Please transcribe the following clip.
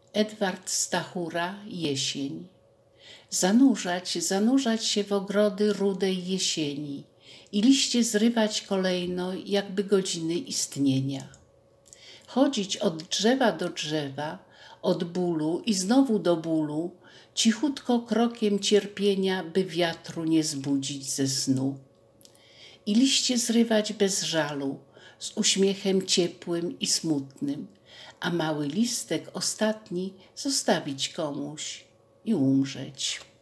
Edward Stachura, Jesień. Zanurzać się w ogrody rudej jesieni i liście zrywać kolejno, jakby godziny istnienia. Chodzić od drzewa do drzewa, od bólu i znowu do bólu, cichutko krokiem cierpienia, by wiatru nie zbudzić ze snu. I liście zrywać bez żalu, z uśmiechem ciepłym i smutnym, a mały listek ostatni zostawić komuś i umrzeć.